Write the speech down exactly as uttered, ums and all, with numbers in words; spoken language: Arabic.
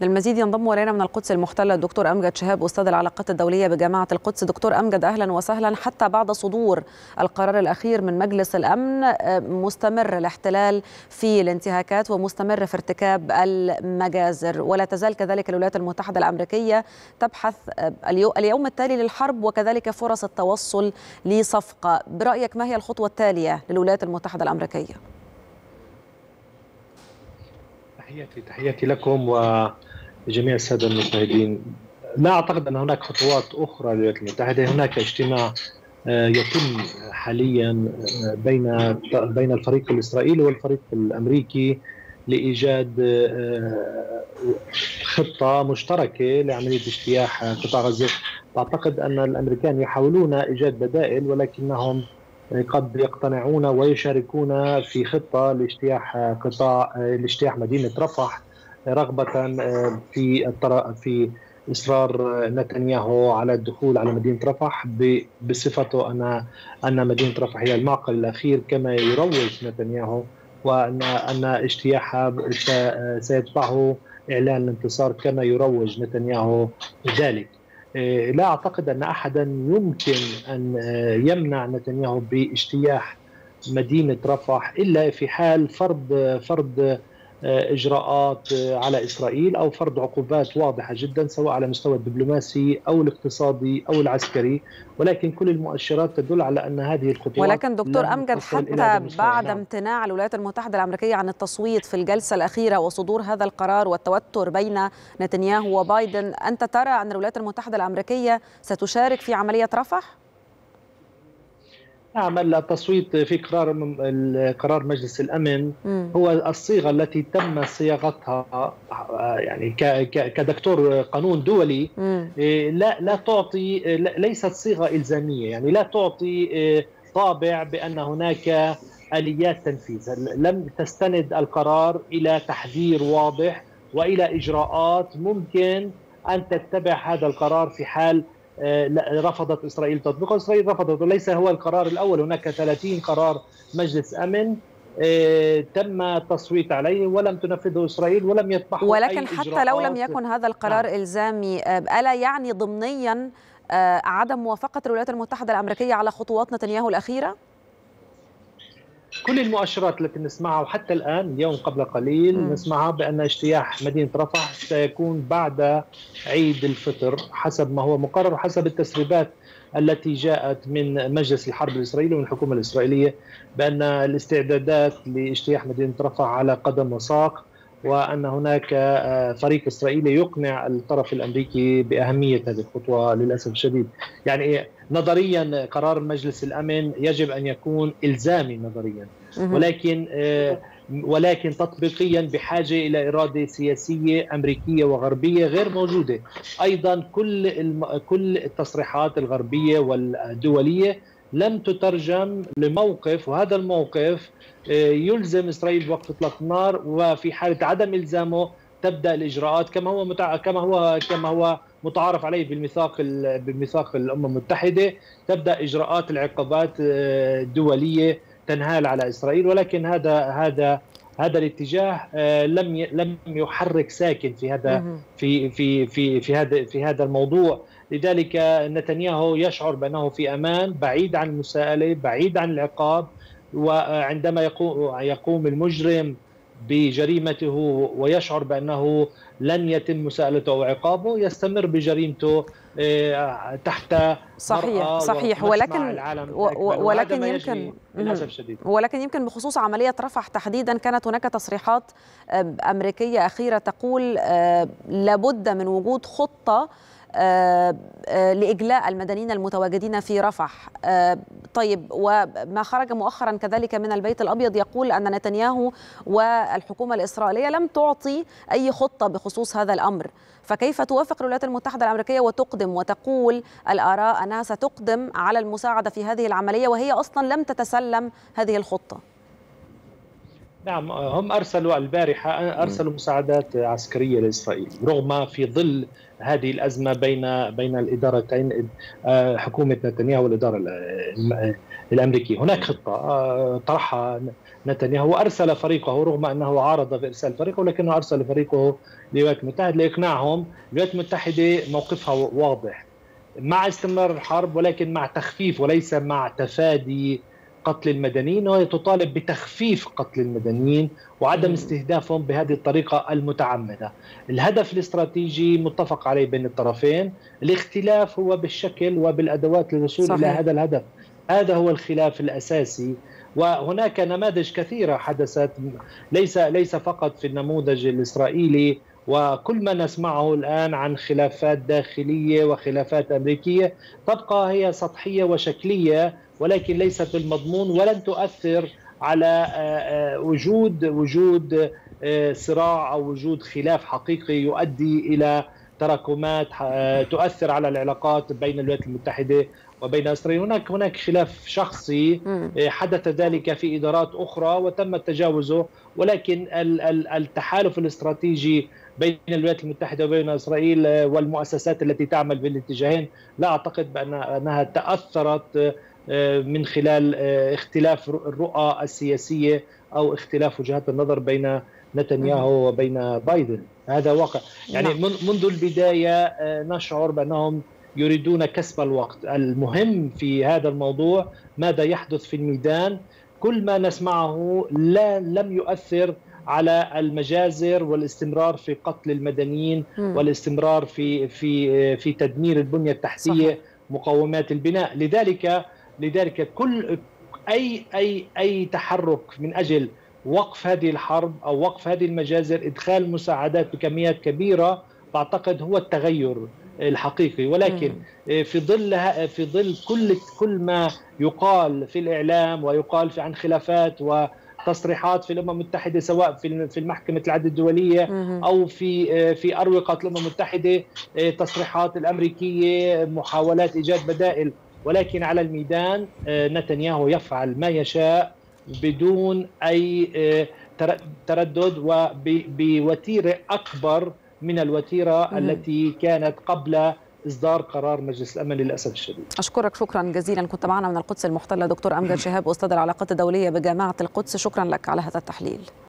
للمزيد ينضم إلينا من القدس المحتلة الدكتور أمجد شهاب أستاذ العلاقات الدولية بجامعة القدس. دكتور أمجد أهلا وسهلا. حتى بعد صدور القرار الأخير من مجلس الأمن مستمر الاحتلال في الانتهاكات ومستمر في ارتكاب المجازر، ولا تزال كذلك الولايات المتحدة الأمريكية تبحث اليوم التالي للحرب وكذلك فرص التوصل لصفقة. برأيك ما هي الخطوة التالية للولايات المتحدة الأمريكية؟ تحياتي تحياتي لكم ولجميع السادة المشاهدين. لا أعتقد أن هناك خطوات أخرى للولايات المتحدة. هناك اجتماع يتم حاليا بين بين الفريق الإسرائيلي والفريق الأمريكي لإيجاد خطة مشتركة لعملية اجتياح قطاع غزة. أعتقد أن الأمريكان يحاولون إيجاد بدائل، ولكنهم قد يقتنعون ويشاركون في خطة لاجتياح قطاع لاجتياح مدينة رفح، رغبة في في إصرار نتنياهو على الدخول على مدينة رفح بصفته أن أن مدينة رفح هي المعقل الأخير كما يروج نتنياهو، وأن أن اجتياحها سيتبعه إعلان الانتصار كما يروج نتنياهو ذلك. لا أعتقد أن أحدا يمكن أن يمنع نتنياهو باجتياح مدينة رفح إلا في حال فرض فرض إجراءات على إسرائيل أو فرض عقوبات واضحة جدا سواء على المستوى الدبلوماسي أو الاقتصادي أو العسكري، ولكن كل المؤشرات تدل على أن هذه الخطوات. ولكن دكتور أمجد، حتى بعد امتناع الولايات المتحدة الأمريكية عن التصويت في الجلسة الأخيرة وصدور هذا القرار والتوتر بين نتنياهو وبايدن، أنت ترى أن الولايات المتحدة الأمريكية ستشارك في عملية رفح؟ نعم، التصويت في قرار قرار مجلس الأمن م. هو الصيغة التي تم صياغتها يعني كدكتور قانون دولي م. لا لا تعطي ليست صيغة إلزامية، يعني لا تعطي طابع بأن هناك آليات تنفيذ. لم تستند القرار إلى تحذير واضح وإلى إجراءات ممكن أن تتبع هذا القرار في حال رفضت إسرائيل تطبيقه. إسرائيل رفضت، وليس هو القرار الأول، هناك ثلاثين قرار مجلس أمن تم التصويت عليه ولم تنفذه إسرائيل ولم يتبعه. ولكن أي حتى لو لم يكن هذا القرار نعم. إلزامي، ألا يعني ضمنيا عدم موافقة الولايات المتحدة الأمريكية على خطوات نتنياهو الأخيرة؟ كل المؤشرات التي نسمعها وحتى الآن اليوم قبل قليل م. نسمعها بأن اجتياح مدينة رفح سيكون بعد عيد الفطر حسب ما هو مقرر وحسب التسريبات التي جاءت من مجلس الحرب الإسرائيلي ومن الحكومة الإسرائيلية بأن الاستعدادات لاجتياح مدينة رفح على قدم وساق، وأن هناك فريق إسرائيلي يقنع الطرف الأمريكي بأهمية هذه الخطوة. للأسف الشديد يعني نظريا قرار مجلس الأمن يجب أن يكون إلزامي نظريا، ولكن ولكن تطبيقيا بحاجة إلى إرادة سياسية أمريكية وغربية غير موجودة. أيضا كل الم... كل التصريحات الغربية والدولية لم تترجم لموقف، وهذا الموقف يلزم إسرائيل بوقف إطلاق النار، وفي حالة عدم إلزامه تبدأ الإجراءات كما هو متع... كما هو كما هو متعارف عليه بالميثاق ال... بالميثاق الأمم المتحدة. تبدأ إجراءات العقوبات الدولية تنهال على إسرائيل، ولكن هذا هذا هذا الاتجاه لم لم يحرك ساكن في هذا في في في في هذا في هذا الموضوع. لذلك نتنياهو يشعر بأنه في أمان، بعيد عن المساءلة، بعيد عن العقاب، وعندما يقوم يقوم المجرم بجريمته ويشعر بأنه لن يتم مساءلته أو عقابه يستمر بجريمته تحت صحيح صحيح ولكن ولكن يمكن للأسف الشديد ولكن يمكن بخصوص عملية رفح تحديدا كانت هناك تصريحات أمريكية أخيرة تقول لابد من وجود خطة لإجلاء المدنيين المتواجدين في رفح. طيب، وما خرج مؤخرا كذلك من البيت الأبيض يقول أن نتنياهو والحكومة الإسرائيلية لم تعطي أي خطة بخصوص هذا الأمر، فكيف توافق الولايات المتحدة الأمريكية وتقدم وتقول الآراء أنها ستقدم على المساعدة في هذه العملية وهي أصلا لم تتسلم هذه الخطة؟ نعم، هم أرسلوا البارحة أرسلوا مساعدات عسكرية لإسرائيل رغم في ظل هذه الأزمة بين بين الإدارتين، حكومة نتنياهو والإدارة الأمريكية. هناك خطة طرحها نتنياهو، وأرسل فريقه رغم أنه عارض بإرسال فريقه، ولكنه أرسل فريقه للولايات المتحدة لإقناعهم. الولايات المتحدة موقفها واضح مع استمرار الحرب، ولكن مع تخفيف وليس مع تفادي قتل المدنيين، وهي تطالب بتخفيف قتل المدنيين وعدم استهدافهم بهذه الطريقة المتعمدة. الهدف الاستراتيجي متفق عليه بين الطرفين، الاختلاف هو بالشكل وبالأدوات للوصول صحيح. إلى هذا الهدف. هذا هو الخلاف الأساسي. وهناك نماذج كثيرة حدثت، ليس ليس فقط في النموذج الإسرائيلي، وكل ما نسمعه الآن عن خلافات داخلية وخلافات أمريكية تبقى هي سطحية وشكلية، ولكن ليست بالمضمون، ولن تؤثر على وجود وجود صراع أو وجود خلاف حقيقي يؤدي إلى تراكمات تؤثر على العلاقات بين الولايات المتحدة وبين إسرائيل. هناك هناك خلاف شخصي حدث ذلك في إدارات أخرى وتم تجاوزه، ولكن التحالف الاستراتيجي بين الولايات المتحدة وبين إسرائيل والمؤسسات التي تعمل بالاتجاهين لا أعتقد بأنها تأثرت من خلال اختلاف الرؤى السياسية أو اختلاف وجهات النظر بين نتنياهو وبين بايدن. هذا واقع. يعني منذ البداية نشعر بأنهم يريدون كسب الوقت. المهم في هذا الموضوع ماذا يحدث في الميدان. كل ما نسمعه لا لم يؤثر على المجازر والاستمرار في قتل المدنيين م. والاستمرار في في في تدمير البنية التحتية صحيح. مقومات البناء. لذلك لذلك كل اي اي اي تحرك من اجل وقف هذه الحرب او وقف هذه المجازر، ادخال مساعدات بكميات كبيرة، بعتقد هو التغير الحقيقي. ولكن في ظل في ظل كل كل ما يقال في الإعلام ويقال في عن خلافات وتصريحات في الأمم المتحدة، سواء في في المحكمة العدل الدولية أو في في أروقة الأمم المتحدة، تصريحات الأمريكية، محاولات إيجاد بدائل، ولكن على الميدان نتنياهو يفعل ما يشاء بدون أي تردد وبوتيرة أكبر من الوتيرة مم. التي كانت قبل إصدار قرار مجلس الأمن للأسف الشديد. أشكرك شكرا جزيلا. كنت معنا من القدس المحتلة دكتور أمجد شهاب، أستاذ العلاقات الدولية بجامعة القدس. شكرا لك على هذا التحليل.